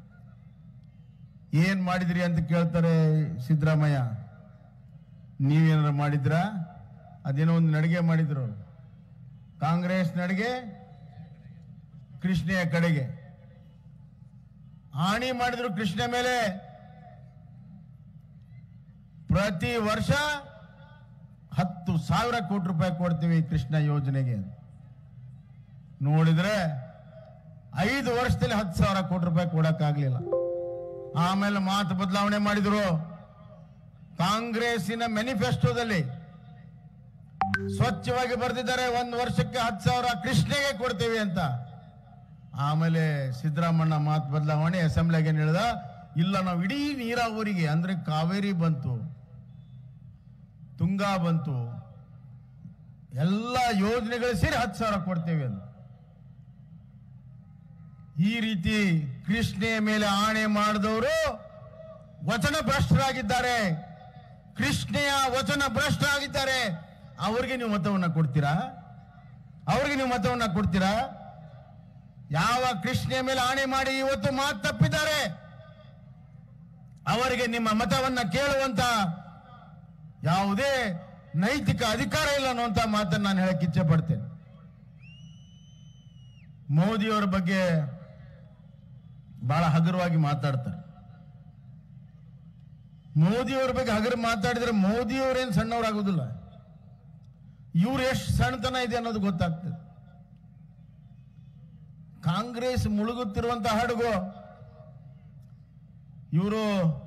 ಏನ್ ಮಾಡಿದ್ರಿ ಅಂತ ಕೇಳ್ತಾರೆ ಸಿದ್ದರಾಮಯ್ಯ. ನೀವೇನಾರ ಮಾಡಿದ್ರ? ಅದೇನೋ ಒಂದು ನಡಿಗೆ ಮಾಡಿದ್ರು, ಕಾಂಗ್ರೆಸ್ ನಡಿಗೆ ಕೃಷ್ಣೆಯ ಕಡೆಗೆ ಹಾನಿ ಮಾಡಿದ್ರು. ಕೃಷ್ಣ ಮೇಲೆ ಪ್ರತಿ ವರ್ಷ ಹತ್ತು ಸಾವಿರ ಕೋಟಿ ರೂಪಾಯಿ ಕೊಡ್ತೀವಿ ಕೃಷ್ಣ ಯೋಜನೆಗೆ. ನೋಡಿದ್ರೆ ಐದು ವರ್ಷದಲ್ಲಿ ಹತ್ತು ಸಾವಿರ ಕೋಟಿ ರೂಪಾಯಿ ಕೊಡಕ್ಕಾಗ್ಲಿಲ್ಲ. ಆಮೇಲೆ ಮಾತು ಬದಲಾವಣೆ ಮಾಡಿದ್ರು. ಕಾಂಗ್ರೆಸ್ಸಿನ ಮ್ಯಾನಿಫೆಸ್ಟೋದಲ್ಲಿ ಸ್ವಚ್ಛವಾಗಿ ಬರೆದಿದ್ದಾರೆ, ಒಂದು ವರ್ಷಕ್ಕೆ ಹತ್ತು ಸಾವಿರ ಕೃಷ್ಣಗೆ ಕೊಡ್ತೀವಿ ಅಂತ. ಆಮೇಲೆ ಸಿದ್ದರಾಮಣ್ಣ ಮಾತು ಬದಲಾವಣೆ ಅಸೆಂಬ್ಲಿಗೆ ಹೇಳಿದ, ಇಲ್ಲ ನಾವು ಇಡೀ ನೀರಾವರಿಗೆ ಅಂದ್ರೆ ಕಾವೇರಿ ಬಂತು, ತುಂಗಾ ಬಂತು, ಎಲ್ಲ ಯೋಜನೆಗಳು ಸೇರಿ ಹತ್ತು ಸಾವಿರ ಕೊಡ್ತೇವೆ ಅಂತ. ಈ ರೀತಿ ಕೃಷ್ಣೆಯ ಮೇಲೆ ಆಣೆ ಮಾಡಿದವರು ವಚನ ಭ್ರಷ್ಟರಾಗಿದ್ದಾರೆ. ಕೃಷ್ಣೆಯ ವಚನ ಭ್ರಷ್ಟರಾಗಿದ್ದಾರೆ. ಅವರಿಗೆ ನೀವು ಮತವನ್ನ ಕೊಡ್ತೀರಾ? ಅವರಿಗೆ ನೀವು ಮತವನ್ನ ಕೊಡ್ತೀರಾ? ಯಾವ ಕೃಷ್ಣೆಯ ಮೇಲೆ ಆಣೆ ಮಾಡಿ ಇವತ್ತು ಮಾತು ತಪ್ಪಿದ್ದಾರೆ ಅವರಿಗೆ ನಿಮ್ಮ ಮತವನ್ನ ಕೇಳುವಂತ ಯಾವುದೇ ನೈತಿಕ ಅಧಿಕಾರ ಇಲ್ಲ ಅನ್ನುವಂತ ಮಾತನ್ನು ನಾನು ಹೇಳಕ್ ಇಚ್ಛೆ ಪಡ್ತೇನೆ. ಮೋದಿಯವರ ಬಗ್ಗೆ ಬಹಳ ಹಗುರವಾಗಿ ಮಾತಾಡ್ತಾರೆ. ಮೋದಿಯವರ ಬಗ್ಗೆ ಹಗುರ ಮಾತಾಡಿದ್ರೆ ಮೋದಿಯವರೇನು ಸಣ್ಣವರಾಗುವುದಿಲ್ಲ, ಇವ್ರು ಎಷ್ಟು ಸಣ್ಣತನ ಇದೆ ಅನ್ನೋದು ಗೊತ್ತಾಗ್ತದೆ. ಕಾಂಗ್ರೆಸ್ ಮುಳುಗುತ್ತಿರುವಂತಹ ಹಡಗು ಇವರು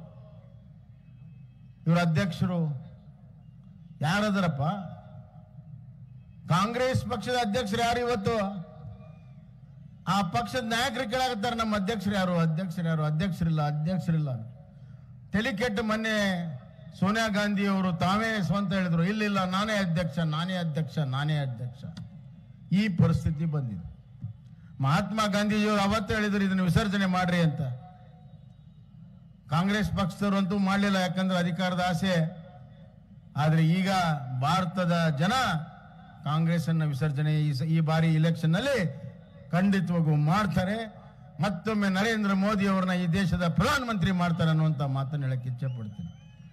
ಇವರ ಅಧ್ಯಕ್ಷರು ಯಾರದರಪ್ಪ? ಕಾಂಗ್ರೆಸ್ ಪಕ್ಷದ ಅಧ್ಯಕ್ಷರು ಯಾರು? ಇವತ್ತು ಆ ಪಕ್ಷದ ನಾಯಕರು ಕೇಳಾಗುತ್ತಾರೆ, ನಮ್ಮ ಅಧ್ಯಕ್ಷರು ಯಾರು ಅಧ್ಯಕ್ಷರು ಯಾರು ಅಧ್ಯಕ್ಷರಿಲ್ಲ ಅಧ್ಯಕ್ಷರಿಲ್ಲ ತಲೆ ಕೆಟ್ಟು ಮೊನ್ನೆ ಸೋನಿಯಾ ಗಾಂಧಿ ಅವರು ತಾವೇ ಸ್ವಂತ ಹೇಳಿದ್ರು, ಇಲ್ಲ ನಾನೇ ಅಧ್ಯಕ್ಷ ನಾನೇ ಅಧ್ಯಕ್ಷ ನಾನೇ ಅಧ್ಯಕ್ಷ. ಈ ಪರಿಸ್ಥಿತಿ ಬಂದಿದೆ. ಮಹಾತ್ಮ ಗಾಂಧೀಜಿಯವರು ಅವತ್ತು ಹೇಳಿದ್ರು ಇದನ್ನು ವಿಸರ್ಜನೆ ಮಾಡ್ರಿ ಅಂತ. ಕಾಂಗ್ರೆಸ್ ಪಕ್ಷದವರಂತೂ ಮಾಡಲಿಲ್ಲ, ಯಾಕಂದ್ರೆ ಅಧಿಕಾರದ ಆಸೆ. ಆದ್ರೆ ಈಗ ಭಾರತದ ಜನ ಕಾಂಗ್ರೆಸ್ ಅನ್ನ ವಿಸರ್ಜನೆ ಈ ಬಾರಿ ಇಲೆಕ್ಷನ್ ನಲ್ಲಿ ಖಂಡಿತವಾಗೂ ಮಾಡ್ತಾರೆ. ಮತ್ತೊಮ್ಮೆ ನರೇಂದ್ರ ಮೋದಿ ಅವರನ್ನ ಈ ದೇಶದ ಪ್ರಧಾನಮಂತ್ರಿ ಮಾಡ್ತಾರೆ ಅನ್ನುವಂತ ಮಾತನ್ನು ಹೇಳಕ್ಕೆ ಇಚ್ಛೆ ಪಡ್ತೀನಿ.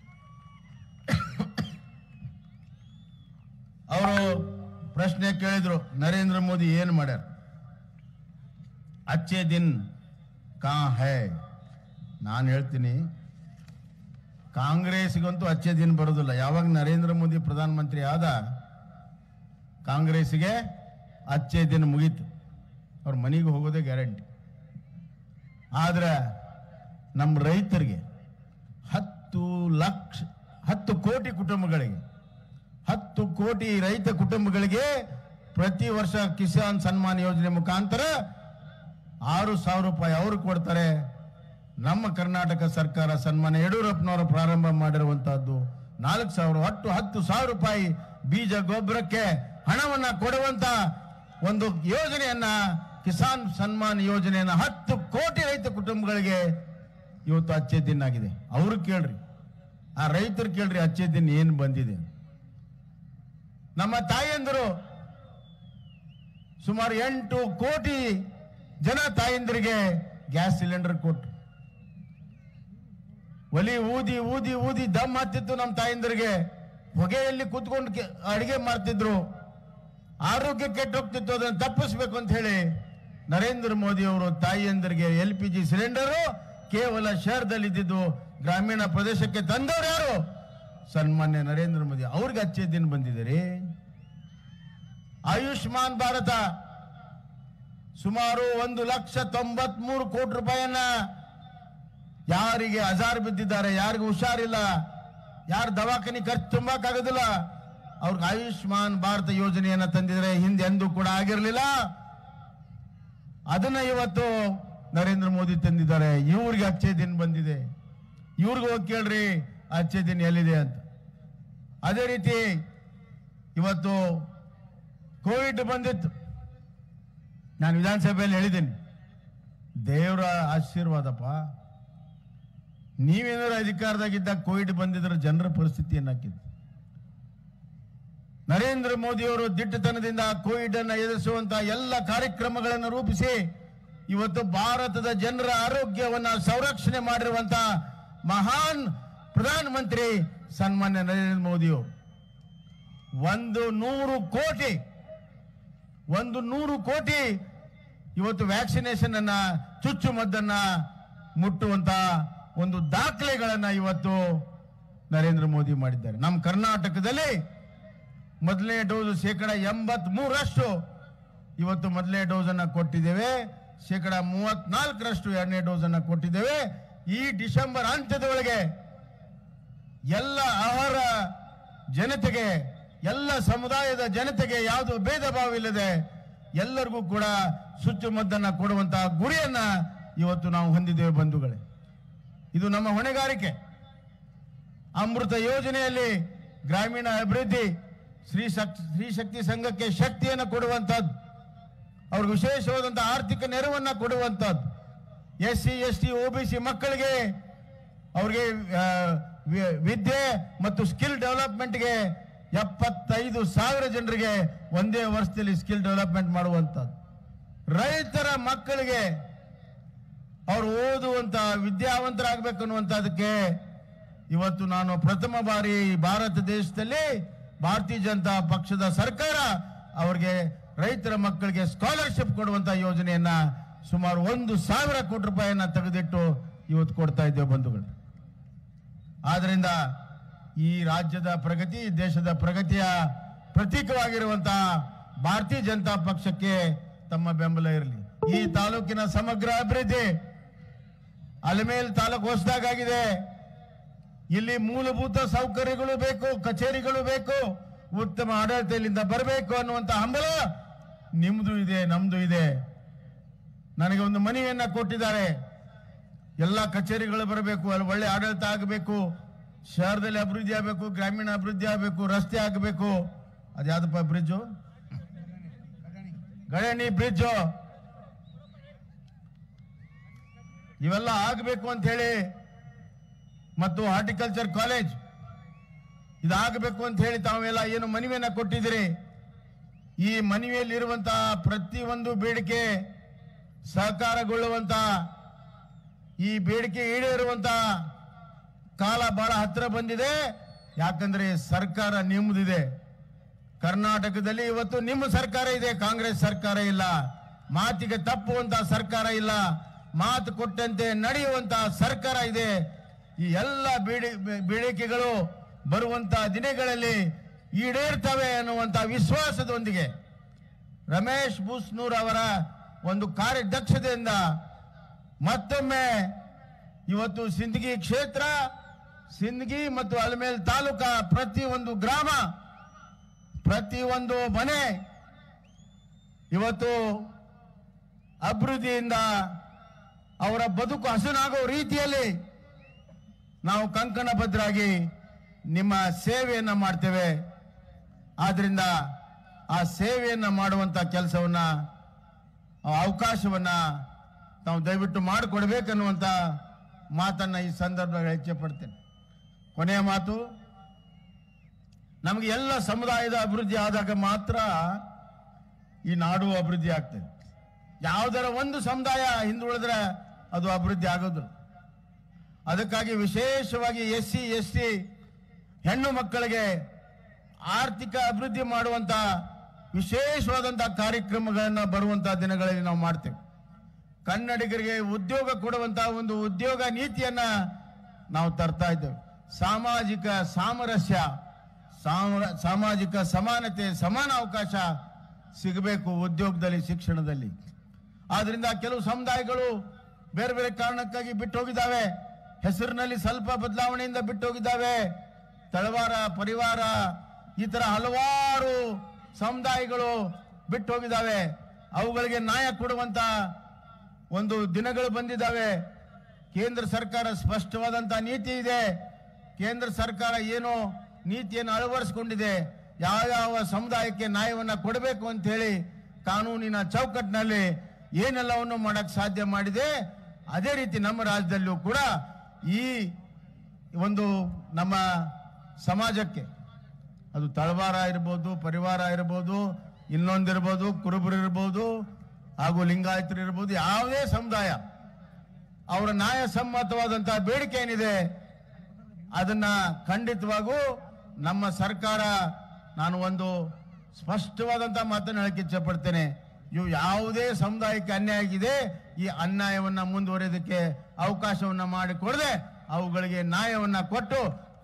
ಅವರು ಪ್ರಶ್ನೆ ಕೇಳಿದ್ರು, ನರೇಂದ್ರ ಮೋದಿ ಏನು ಮಾಡ್ಯಾರ? ಅಚ್ಚೆ ದಿನ್ ಕಾ ಹೈ? ನಾನು ಹೇಳ್ತೀನಿ, ಕಾಂಗ್ರೆಸ್ಗಂತೂ ಅಚ್ಚೆ ದಿನ ಬರೋದಿಲ್ಲ. ಯಾವಾಗ ನರೇಂದ್ರ ಮೋದಿ ಪ್ರಧಾನಮಂತ್ರಿ ಆದ ಕಾಂಗ್ರೆಸ್ಗೆ ಅಚ್ಚೆ ದಿನ ಮುಗೀತು, ಅವ್ರ ಮನೆಗೆ ಹೋಗೋದೇ ಗ್ಯಾರಂಟಿ. ಆದ್ರೆ ನಮ್ಮ ರೈತರಿಗೆ ಹತ್ತು ಲಕ್ಷ ಹತ್ತು ಕೋಟಿ ಕುಟುಂಬಗಳಿಗೆ ಹತ್ತು ಕೋಟಿ ರೈತ ಕುಟುಂಬಗಳಿಗೆ ಪ್ರತಿ ವರ್ಷ ಕಿಸಾನ್ ಸನ್ಮಾನ್ ಯೋಜನೆ ಮುಖಾಂತರ ಆರು ಸಾವಿರ ರೂಪಾಯಿ ಅವರು ಕೊಡ್ತಾರೆ. ನಮ್ಮ ಕರ್ನಾಟಕ ಸರ್ಕಾರ ಸನ್ಮಾನ್ಯ ಯಡಿಯೂರಪ್ಪನವರು ಪ್ರಾರಂಭ ಮಾಡಿರುವಂತಹದ್ದು ನಾಲ್ಕು ಸಾವಿರ ಒಟ್ಟು ಹತ್ತು ಸಾವಿರ ರೂಪಾಯಿ ಬೀಜ ಗೊಬ್ಬರಕ್ಕೆ ಹಣವನ್ನ ಕೊಡುವಂತ ಒಂದು ಯೋಜನೆಯನ್ನ, ಕಿಸಾನ್ ಸನ್ಮಾನ್ ಯೋಜನೆಯನ್ನ ಹತ್ತು ಕೋಟಿ ರೈತ ಕುಟುಂಬಗಳಿಗೆ ಇವತ್ತು ಅಚ್ಚೆ ದಿನ ಆಗಿದೆ. ಅವರು ಕೇಳ್ರಿ, ಆ ರೈತರು ಕೇಳ್ರಿ ಅಚ್ಚೆ ದಿನ ಏನು ಬಂದಿದೆ. ನಮ್ಮ ತಾಯಂದಿರು ಸುಮಾರು ಎಂಟು ಕೋಟಿ ಜನ ತಾಯಂದಿರಿಗೆ ಗ್ಯಾಸ್ ಸಿಲಿಂಡರ್ ಕೊಟ್ಟು ಒಲಿ ಊದಿ ಊದಿ ಊದಿ ದಮ್ ಹತ್ತಿತ್ತು. ನಮ್ಮ ತಾಯಂದಿರಿಗೆ ಹೊಗೆಯಲ್ಲಿ ಕೂತ್ಕೊಂಡು ಅಡಿಗೆ ಮಾಡ್ತಿದ್ರು, ಆರೋಗ್ಯ ಕೆಟ್ಟು ಹೋಗ್ತಿತ್ತು. ಅದನ್ನು ತಪ್ಪಿಸ್ಬೇಕು ಅಂತ ಹೇಳಿ ನರೇಂದ್ರ ಮೋದಿ ಅವರು ತಾಯಿಯಂದರಿಗೆ ಎಲ್ ಪಿ ಜಿ ಸಿಲಿಂಡರು ಕೇವಲ ಶಹರದಲ್ಲಿ ಇದ್ದಿದ್ದು ಗ್ರಾಮೀಣ ಪ್ರದೇಶಕ್ಕೆ ತಂದವರು ಯಾರು? ಸನ್ಮಾನ್ಯ ನರೇಂದ್ರ ಮೋದಿ. ಅವ್ರಿಗೆ ಅಚ್ಚೆ ದಿನ ಬಂದಿದೆ ರೀ. ಆಯುಷ್ಮಾನ್ ಭಾರತ ಸುಮಾರು ಒಂದು ಲಕ್ಷ ತೊಂಬತ್ ಮೂರು ಕೋಟಿ ರೂಪಾಯಿಯನ್ನ ಯಾರಿಗೆ ಹಜಾರ್ ಬಿದ್ದಿದ್ದಾರೆ, ಯಾರಿಗೆ ಹುಷಾರಿಲ್ಲ, ಯಾರು ದವಾಖಾನೆ ಖರ್ಚು ತುಂಬಕ್ಕಾಗೋದಿಲ್ಲ, ಅವ್ರಿಗೆ ಆಯುಷ್ಮಾನ್ ಭಾರತ ಯೋಜನೆಯನ್ನ ತಂದಿದ್ರೆ ಹಿಂದೆ ಎಂದೂ ಕೂಡ ಆಗಿರಲಿಲ್ಲ. ಅದನ್ನ ಇವತ್ತು ನರೇಂದ್ರ ಮೋದಿ ತಂದಿದ್ದಾರೆ. ಇವ್ರಿಗೆ ಅಚ್ಚೆ ದಿನ ಬಂದಿದೆ. ಇವ್ರಿಗೆ ಹೋಗಿ ಕೇಳ್ರಿ ಅಚ್ಚೆ ದಿನ ಎಲ್ಲಿದೆ ಅಂತ. ಅದೇ ರೀತಿ ಇವತ್ತು ಕೋವಿಡ್ ಬಂದಿತ್ತು. ನಾನು ವಿಧಾನಸಭೆಯಲ್ಲಿ ಹೇಳಿದ್ದೀನಿ, ದೇವರ ಆಶೀರ್ವಾದಪ್ಪ. ನೀವೇನಾದ್ರು ಅಧಿಕಾರದಾಗಿದ್ದಾಗ ಕೋವಿಡ್ ಬಂದಿದ್ರೆ ಜನರ ಪರಿಸ್ಥಿತಿ ಏನಾಕಿತ್ತು? ನರೇಂದ್ರ ಮೋದಿ ಅವರು ದಿಟ್ಟತನದಿಂದ ಕೋವಿಡ್ ಅನ್ನು ಎದುರಿಸುವಂತ ಎಲ್ಲ ಕಾರ್ಯಕ್ರಮಗಳನ್ನು ರೂಪಿಸಿ ಇವತ್ತು ಭಾರತದ ಜನರ ಆರೋಗ್ಯವನ್ನ ಸಂರಕ್ಷಣೆ ಮಾಡಿರುವಂತ ಮಹಾನ್ ಪ್ರಧಾನಮಂತ್ರಿ ಸನ್ಮಾನ್ಯ ನರೇಂದ್ರ ಮೋದಿ ಅವರು ಒಂದು ನೂರು ಕೋಟಿ ಒಂದು ನೂರು ಕೋಟಿ ಇವತ್ತು ವ್ಯಾಕ್ಸಿನೇಷನ್ ಅನ್ನ ಚುಚ್ಚುಮದ್ದನ್ನ ಮುಟ್ಟುವಂತ ಒಂದು ದಾಖಲೆಗಳನ್ನ ಇವತ್ತು ನರೇಂದ್ರ ಮೋದಿ ಮಾಡಿದ್ದಾರೆ. ನಮ್ಮ ಕರ್ನಾಟಕದಲ್ಲಿ ಮೊದಲನೇ ಡೋಸ್ ಶೇಕಡ ಎಂಬತ್ ಮೂರರಷ್ಟು ಇವತ್ತು ಮೊದಲನೇ ಡೋಸ್ ಅನ್ನ ಕೊಟ್ಟಿದ್ದೇವೆ. ಶೇಕಡ ಮೂವತ್ನಾಲ್ಕರಷ್ಟು ಎರಡನೇ ಡೋಸ್ ಅನ್ನ ಕೊಟ್ಟಿದ್ದೇವೆ. ಈ ಡಿಸೆಂಬರ್ ಅಂತ್ಯದ ಒಳಗೆ ಎಲ್ಲ ಆಹಾರ ಜನತೆಗೆ, ಎಲ್ಲ ಸಮುದಾಯದ ಜನತೆಗೆ ಯಾವುದು ಭೇದ ಭಾವ ಇಲ್ಲದೆ ಎಲ್ಲರಿಗೂ ಕೂಡ ಚುಚ್ಚುಮದ್ದನ್ನ ಕೊಡುವಂತಹ ಗುರಿಯನ್ನ ಇವತ್ತು ನಾವು ಹೊಂದಿದ್ದೇವೆ ಬಂಧುಗಳೇ. ಇದು ನಮ್ಮ ಹೊಣೆಗಾರಿಕೆ. ಅಮೃತ ಯೋಜನೆಯಲ್ಲಿ ಗ್ರಾಮೀಣ ಅಭಿವೃದ್ಧಿ, ಸ್ತ್ರೀ ಸ್ತ್ರೀ ಶಕ್ತಿ ಸಂಘಕ್ಕೆ ಶಕ್ತಿಯನ್ನು ಕೊಡುವಂತದ್ದು, ಅವ್ರಿಗೆ ವಿಶೇಷವಾದಂತಹ ಆರ್ಥಿಕ ನೆರವನ್ನ ಕೊಡುವಂತದ್ದು, S C S T O B C ಮಕ್ಕಳಿಗೆ ಅವ್ರಿಗೆ ವಿದ್ಯೆ ಮತ್ತು ಸ್ಕಿಲ್ ಡೆವಲಪ್ಮೆಂಟ್ಗೆ ಎಪ್ಪತ್ತೈದು ಸಾವಿರ ಜನರಿಗೆ ಒಂದೇ ವರ್ಷದಲ್ಲಿ ಸ್ಕಿಲ್ ಡೆವಲಪ್ಮೆಂಟ್ ಮಾಡುವಂತದ್ದು, ರೈತರ ಮಕ್ಕಳಿಗೆ ಅವರು ಓದುವಂತ ವಿದ್ಯಾವಂತರಾಗಬೇಕು ಅನ್ನುವಂಥದ್ದಕ್ಕೆ ಇವತ್ತು ನಾನು ಪ್ರಥಮ ಬಾರಿ ಭಾರತ ದೇಶದಲ್ಲಿ ಭಾರತೀಯ ಜನತಾ ಪಕ್ಷದ ಸರ್ಕಾರ ಅವರಿಗೆ ರೈತರ ಮಕ್ಕಳಿಗೆ ಸ್ಕಾಲರ್ಶಿಪ್ ಕೊಡುವಂತ ಯೋಜನೆಯನ್ನ ಸುಮಾರು ಒಂದು ಸಾವಿರ ಕೋಟಿ ರೂಪಾಯಿಯನ್ನ ತೆಗೆದಿಟ್ಟು ಇವತ್ತು ಕೊಡ್ತಾ ಇದ್ದೇವೆ ಬಂಧುಗಳು. ಆದ್ರಿಂದ ಈ ರಾಜ್ಯದ ಪ್ರಗತಿ, ದೇಶದ ಪ್ರಗತಿಯ ಪ್ರತೀಕವಾಗಿರುವಂತಹ ಭಾರತೀಯ ಜನತಾ ಪಕ್ಷಕ್ಕೆ ತಮ್ಮ ಬೆಂಬಲ ಇರಲಿ. ಈ ತಾಲೂಕಿನ ಸಮಗ್ರ ಅಭಿವೃದ್ಧಿ, ಅಲಮೇಲ್ ತಾಲೂಕು ಹೊಸದಾಗಿದೆ. ಇಲ್ಲಿ ಮೂಲಭೂತ ಸೌಕರ್ಯಗಳು ಬೇಕು, ಕಚೇರಿಗಳು ಬೇಕು, ಉತ್ತಮ ಆಡಳಿತ ಇಲ್ಲಿಂದ ಬರಬೇಕು ಅನ್ನುವಂತ ಹಂಬಲ ನಿಮ್ದು ಇದೆ, ನಮ್ದು ಇದೆ. ನನಗೆ ಒಂದು ಮನವಿಯನ್ನ ಕೊಟ್ಟಿದ್ದಾರೆ. ಎಲ್ಲ ಕಚೇರಿಗಳು ಬರಬೇಕು, ಅಲ್ಲಿ ಒಳ್ಳೆ ಆಡಳಿತ ಆಗಬೇಕು, ಶಹರದಲ್ಲಿ ಅಭಿವೃದ್ಧಿ ಆಗಬೇಕು, ಗ್ರಾಮೀಣ ಅಭಿವೃದ್ಧಿ ಆಗಬೇಕು, ರಸ್ತೆ ಆಗಬೇಕು. ಅದ್ಯಾವುದಪ್ಪ ಬ್ರಿಡ್ಜು? ಗಣಿ ಬ್ರಿಡ್ಜು ಇವೆಲ್ಲ ಆಗಬೇಕು ಅಂತ ಹೇಳಿ, ಮತ್ತು ಹಾರ್ಟಿಕಲ್ಚರ್ ಕಾಲೇಜ್ ಇದಾಗಬೇಕು ಅಂತ ಹೇಳಿ ತಾವೆಲ್ಲ ಏನು ಮನವಿಯನ್ನ ಕೊಟ್ಟಿದ್ದೀರಿ. ಈ ಮನವಿಯಲ್ಲಿರುವಂತಹ ಪ್ರತಿಯೊಂದು ಬೇಡಿಕೆ ಸಹಕಾರಗೊಳ್ಳುವಂತ, ಈ ಬೇಡಿಕೆ ಈಡೇರುವಂತ ಕಾಲ ಬಹಳ ಹತ್ತಿರ ಬಂದಿದೆ. ಯಾಕಂದ್ರೆ ಸರ್ಕಾರ ನಿಮ್ಮದಿದೆ. ಕರ್ನಾಟಕದಲ್ಲಿ ಇವತ್ತು ನಿಮ್ಮ ಸರ್ಕಾರ ಇದೆ, ಕಾಂಗ್ರೆಸ್ ಸರ್ಕಾರ ಇಲ್ಲ. ಮಾತಿಗೆ ತಪ್ಪುವಂತ ಸರ್ಕಾರ ಇಲ್ಲ, ಮಾತು ಕೊಟ್ಟಂತೆ ನಡೆಯುವಂತ ಸರ್ಕಾರ ಇದೆ. ಈ ಎಲ್ಲ ಬೇಡಿ ಬೇಡಿಕೆಗಳು ಬರುವಂತ ದಿನಗಳಲ್ಲಿ ಈಡೇರ್ತವೆ ಅನ್ನುವಂತ ವಿಶ್ವಾಸದೊಂದಿಗೆ ರಮೇಶ್ ಬೂಸ್ನೂರ್ ಅವರ ಒಂದು ಕಾರ್ಯದಕ್ಷತೆಯಿಂದ ಮತ್ತೊಮ್ಮೆ ಇವತ್ತು ಸಿಂದಗಿ ಕ್ಷೇತ್ರ, ಸಿಂದಗಿ ಮತ್ತು ಅಲಮೇಲ್ ತಾಲೂಕಾ ಪ್ರತಿಯೊಂದು ಗ್ರಾಮ, ಪ್ರತಿಯೊಂದು ಮನೆ ಇವತ್ತು ಅಭಿವೃದ್ಧಿಯಿಂದ ಅವರ ಬದುಕು ಹಸನಾಗೋ ರೀತಿಯಲ್ಲಿ ನಾವು ಕಂಕಣಬದ್ಧರಾಗಿ ನಿಮ್ಮ ಸೇವೆಯನ್ನ ಮಾಡ್ತೇವೆ. ಆದ್ರಿಂದ ಆ ಸೇವೆಯನ್ನ ಮಾಡುವಂತ ಕೆಲಸವನ್ನ, ಅವಕಾಶವನ್ನ ನಾವು ದಯವಿಟ್ಟು ಮಾಡಿಕೊಡ್ಬೇಕನ್ನುವಂತ ಮಾತನ್ನ ಈ ಸಂದರ್ಭದಲ್ಲಿ ಹೆಚ್ಚೆ ಪಡ್ತೇನೆ. ಕೊನೆಯ ಮಾತು, ನಮಗೆ ಎಲ್ಲ ಸಮುದಾಯದ ಅಭಿವೃದ್ಧಿ ಆದಾಗ ಮಾತ್ರ ಈ ನಾಡು ಅಭಿವೃದ್ಧಿ ಆಗ್ತದೆ. ಯಾವುದರ ಒಂದು ಸಮುದಾಯ ಹಿಂದುಳಿದ್ರೆ ಅದು ಅಭಿವೃದ್ಧಿ ಆಗೋದು. ಅದಕ್ಕಾಗಿ ವಿಶೇಷವಾಗಿ ಎಸ್ ಸಿ ಎಸ್ ಟಿ ಹೆಣ್ಣು ಮಕ್ಕಳಿಗೆ ಆರ್ಥಿಕ ಅಭಿವೃದ್ಧಿ ಮಾಡುವಂತ ವಿಶೇಷವಾದಂತಹ ಕಾರ್ಯಕ್ರಮಗಳನ್ನ ಬರುವಂತಹ ದಿನಗಳಲ್ಲಿ ನಾವು ಮಾಡ್ತೇವೆ. ಕನ್ನಡಿಗರಿಗೆ ಉದ್ಯೋಗ ಕೊಡುವಂತಹ ಒಂದು ಉದ್ಯೋಗ ನೀತಿಯನ್ನ ನಾವು ತರ್ತಾ ಇದ್ದೇವೆ. ಸಾಮಾಜಿಕ ಸಾಮರಸ್ಯ, ಸಾಮಾಜಿಕ ಸಮಾನತೆ, ಸಮಾನ ಅವಕಾಶ ಸಿಗಬೇಕು ಉದ್ಯೋಗದಲ್ಲಿ, ಶಿಕ್ಷಣದಲ್ಲಿ. ಆದ್ರಿಂದ ಕೆಲವು ಸಮುದಾಯಗಳು ಬೇರೆ ಬೇರೆ ಕಾರಣಕ್ಕಾಗಿ ಬಿಟ್ಟು ಹೋಗಿದ್ದಾವೆ. ಹೆಸರಿನಲ್ಲಿ ಸ್ವಲ್ಪ ಬದಲಾವಣೆಯಿಂದ ಬಿಟ್ಟು ಹೋಗಿದ್ದಾವೆ. ತಳವಾರ, ಪರಿವಾರ, ಈ ತರ ಹಲವಾರು ಸಮುದಾಯಗಳು ಬಿಟ್ಟು ಹೋಗಿದ್ದಾವೆ. ಅವುಗಳಿಗೆ ನ್ಯಾಯ ಕೊಡುವಂತ ಒಂದು ದಿನಗಳು ಬಂದಿದ್ದಾವೆ. ಕೇಂದ್ರ ಸರ್ಕಾರ ಸ್ಪಷ್ಟವಾದಂತಹ ನೀತಿ ಇದೆ. ಕೇಂದ್ರ ಸರ್ಕಾರ ಏನು ನೀತಿಯನ್ನು ಅಳವಡಿಸಿಕೊಂಡಿದೆ, ಯಾವ ಯಾವ ಸಮುದಾಯಕ್ಕೆ ನ್ಯಾಯವನ್ನ ಕೊಡಬೇಕು ಅಂತ ಹೇಳಿ ಕಾನೂನಿನ ಚೌಕಟ್ಟಿನಲ್ಲಿ ಏನೆಲ್ಲವನ್ನು ಮಾಡಕ್ ಸಾಧ್ಯ ಮಾಡಿದೆ, ಅದೇ ರೀತಿ ನಮ್ಮ ರಾಜ್ಯದಲ್ಲೂ ಕೂಡ ಈ ಒಂದು ನಮ್ಮ ಸಮಾಜಕ್ಕೆ, ಅದು ತಳವಾರ ಇರ್ಬೋದು, ಪರಿವಾರ ಇರ್ಬೋದು, ಇನ್ನೊಂದಿರ್ಬೋದು, ಕುರುಬರು ಇರ್ಬೋದು, ಹಾಗೂ ಲಿಂಗಾಯತರು ಇರ್ಬೋದು, ಯಾವುದೇ ಸಮುದಾಯ ಅವರ ನ್ಯಾಯಸಮ್ಮತವಾದಂತಹ ಬೇಡಿಕೆ ಏನಿದೆ ಅದನ್ನ ಖಂಡಿತವಾಗೂ ನಮ್ಮ ಸರ್ಕಾರ, ನಾನು ಒಂದು ಸ್ಪಷ್ಟವಾದಂತಹ ಮಾತನ್ನು ಹೇಳಕ್ಕೆ ಇಚ್ಛೆ ಪಡ್ತೇನೆ, ಇವು ಯಾವುದೇ ಸಮುದಾಯಕ್ಕೆ ಅನ್ಯಾಯ ಆಗಿದೆ, ಈ ಅನ್ಯಾಯವನ್ನ ಮುಂದುವರಿಯೋದಕ್ಕೆ ಅವಕಾಶವನ್ನ ಮಾಡಿಕೊಡದೆ ಅವುಗಳಿಗೆ ನ್ಯಾಯವನ್ನ ಕೊಟ್ಟು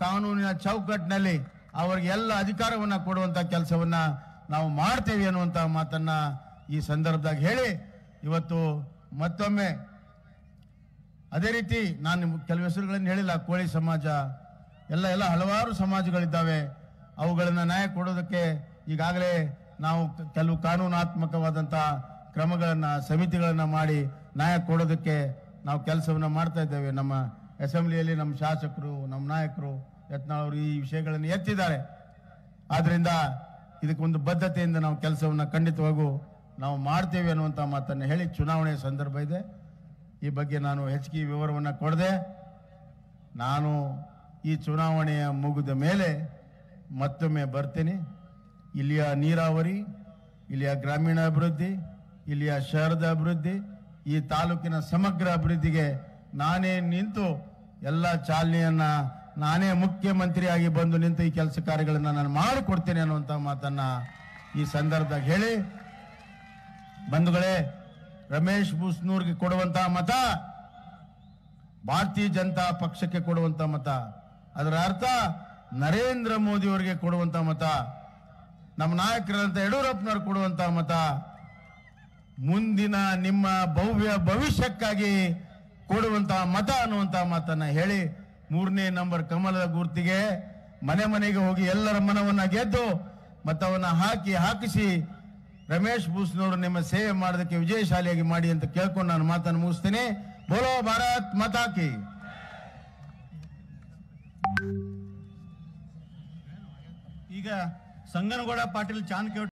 ಕಾನೂನಿನ ಚೌಕಟ್ಟಿನಲ್ಲಿ ಅವರಿಗೆ ಎಲ್ಲ ಅಧಿಕಾರವನ್ನ ಕೊಡುವಂತ ಕೆಲಸವನ್ನ ನಾವು ಮಾಡ್ತೇವೆ ಅನ್ನುವಂತ ಮಾತನ್ನ ಈ ಸಂದರ್ಭದಾಗ ಹೇಳಿ ಇವತ್ತು ಮತ್ತೊಮ್ಮೆ ಅದೇ ರೀತಿ ನಾನು ಕೆಲವು ಹೆಸರುಗಳನ್ನು ಹೇಳಿಲ್ಲ. ಕೋಳಿ ಸಮಾಜ ಎಲ್ಲ ಎಲ್ಲ ಹಲವಾರು ಸಮಾಜಗಳಿದ್ದಾವೆ. ಅವುಗಳನ್ನ ನ್ಯಾಯ ಕೊಡೋದಕ್ಕೆ ಈಗಾಗಲೇ ನಾವು ಕೆಲವು ಕಾನೂನಾತ್ಮಕವಾದಂಥ ಕ್ರಮಗಳನ್ನ ಸಮಿತಿಗಳನ್ನ ಮಾಡಿ ನ್ಯಾಯ ಕೊಡೋದಕ್ಕೆ ನಾವು ಕೆಲಸವನ್ನ ಮಾಡ್ತಾ ಇದ್ದೇವೆ. ನಮ್ಮ ಅಸೆಂಬ್ಲಿಯಲ್ಲಿ ನಮ್ಮ ಶಾಸಕರು ನಮ್ಮ ನಾಯಕರು ಯತ್ನಾಳ್ ಅವರು ಈ ವಿಷಯಗಳನ್ನು ಎತ್ತಿದ್ದಾರೆ. ಆದ್ರಿಂದ ಇದಕ್ಕೊಂದು ಬದ್ಧತೆಯಿಂದ ನಾವು ಕೆಲಸವನ್ನ ಖಂಡಿತವಾಗೂ ನಾವು ಮಾಡ್ತೇವೆ ಅನ್ನುವಂಥ ಮಾತನ್ನು ಹೇಳಿ, ಚುನಾವಣೆಯ ಸಂದರ್ಭ ಇದೆ, ಈ ಬಗ್ಗೆ ನಾನು ಹೆಚ್ಚಿಗೆ ವಿವರವನ್ನು ಕೊಡದೆ ನಾನು ಈ ಚುನಾವಣೆಯ ಮುಗಿದ ಮೇಲೆ ಮತ್ತೊಮ್ಮೆ ಬರ್ತೀನಿ. ಇಲ್ಲಿಯ ನೀರಾವರಿ, ಇಲ್ಲಿಯ ಗ್ರಾಮೀಣ ಅಭಿವೃದ್ಧಿ, ಇಲ್ಲಿಯ ಶಹರದ ಅಭಿವೃದ್ಧಿ, ಈ ತಾಲೂಕಿನ ಸಮಗ್ರ ಅಭಿವೃದ್ಧಿಗೆ ನಾನೇ ನಿಂತು ಎಲ್ಲ ಚಾಲನೆಯನ್ನ ನಾನೇ ಮುಖ್ಯಮಂತ್ರಿಯಾಗಿ ಬಂದು ನಿಂತು ಈ ಕೆಲಸ ಕಾರ್ಯಗಳನ್ನ ನಾನು ಮಾಡಿಕೊಡ್ತೇನೆ ಅನ್ನುವಂಥ ಮಾತನ್ನ ಈ ಸಂದರ್ಭದಾಗ ಹೇಳಿ, ಬಂಧುಗಳೇ, ರಮೇಶ್ ಬೂಸ್ನೂರ್ಗೆ ಕೊಡುವಂತಹ ಮತ ಭಾರತೀಯ ಜನತಾ ಪಕ್ಷಕ್ಕೆ ಕೊಡುವಂತ ಮತ, ಅದರ ಅರ್ಥ ನರೇಂದ್ರ ಮೋದಿ ಅವರಿಗೆ ಕೊಡುವಂತ ಮತ, ನಮ್ಮ ನಾಯಕರಂತ ಯಡಿಯೂರಪ್ಪನವ್ರು ಕೊಡುವಂತ ಮತ, ಮುಂದಿನ ನಿಮ್ಮ ಭವ್ಯ ಭವಿಷ್ಯಕ್ಕಾಗಿ ಕೊಡುವಂತಹ ಮತ ಅನ್ನುವಂತ ಮಾತನ್ನ ಹೇಳಿ, ಮೂರನೇ ನಂಬರ್ ಕಮಲದ ಗುರ್ತಿಗೆ ಮನೆ ಮನೆಗೆ ಹೋಗಿ ಎಲ್ಲರ ಮನವನ್ನ ಗೆದ್ದು ಮತವನ್ನ ಹಾಕಿ ಹಾಕಿಸಿ ರಮೇಶ್ ಬೂಸ್ನವರು ನಿಮ್ಮ ಸೇವೆ ಮಾಡೋದಕ್ಕೆ ವಿಜಯಶಾಲಿಯಾಗಿ ಮಾಡಿ ಅಂತ ಕೇಳ್ಕೊಂಡು ನಾನು ಮಾತನ್ನು ಮುಗಿಸ್ತೇನೆ. ಬೋಲೋ ಭಾರತ್ ಮಾತಾ ಕಿ. ಈಗ ಸಂಗನಗೌಡ ಪಾಟೀಲ್ ಚಾನ್ಕೇಟ್